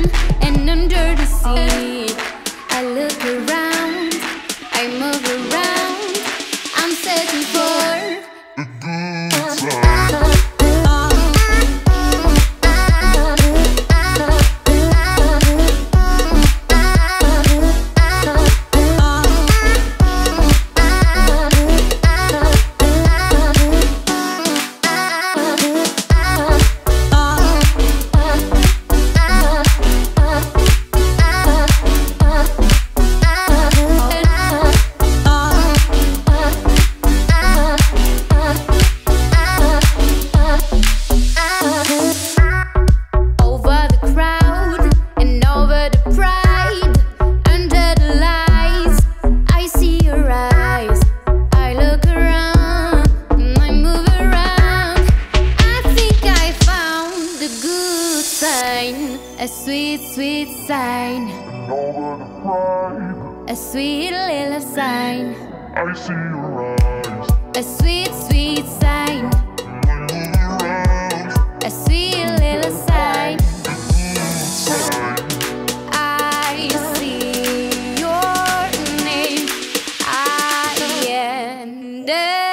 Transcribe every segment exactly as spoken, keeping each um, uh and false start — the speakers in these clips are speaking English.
and under the sea. I look around, I move around, I'm searching for a good time. A sweet, sweet sign, a sweet little sign. I see your eyes. A sweet, sweet sign, a sweet little sign. I see your name. I am the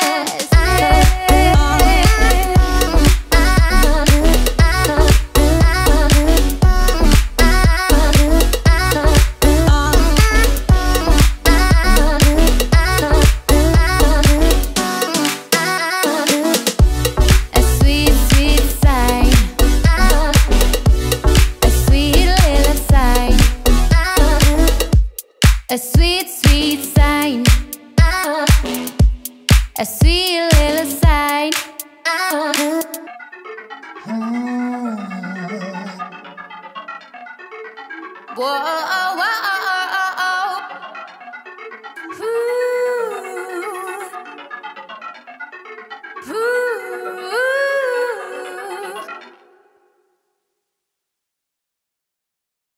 a sweet, sweet sign, a sweet little sign. Whoa, whoa.